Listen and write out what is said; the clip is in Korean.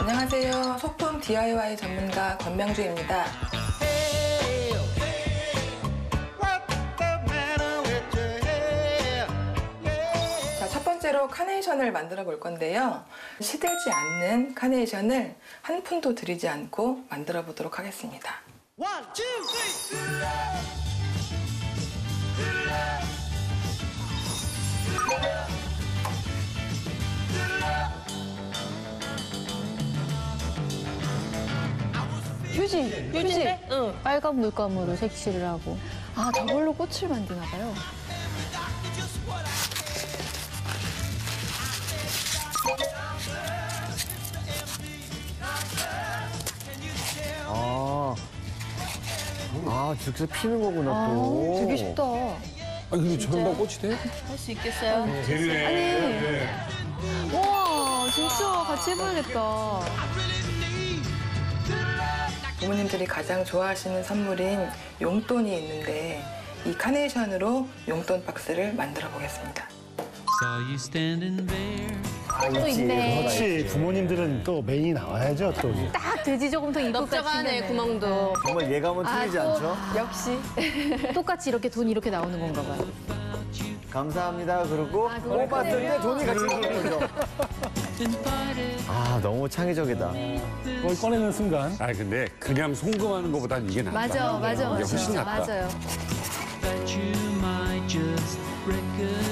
안녕하세요. 소품 DIY 전문가 권명주입니다. 자, 첫 번째로 카네이션을 만들어 볼 건데요. 시들지 않는 카네이션을 한 푼도 들이지 않고 만들어 보도록 하겠습니다. One, two, three. 휴지. 응. 빨간 물감으로 색칠을 하고. 아, 저걸로 꽃을 만드나 봐요. 즉석 피는 거구나, 또. 되게 쉽다. 아니 근데 저런 다 꽃이 돼? 할 수 있겠어요? 되네. 와, 진짜 같이 해봐야겠다. 부모님들이 가장 좋아하시는 선물인 용돈이 있는데 이 카네이션으로 용돈 박스를 만들어 보겠습니다. Saw you standing there. 또 있네. 그렇지. 부모님들은 또 메인이 나와야죠, 또. 딱 돼지 조금 더 입고 넓적하네, 구멍도. 정말 예감은 틀리지 않죠? 역시. 똑같이 이렇게 돈이 이렇게 나오는 건가 봐요. 감사합니다. 그리고 뽑았을 때 돈이 같이 나오는 거죠. 너무 창의적이다. 그걸 꺼내는 순간. 아 근데 그냥 송금하는 것보단 이게 낫다. 맞아. 이게 훨씬 낫다. 맞아요. That you might just recognize.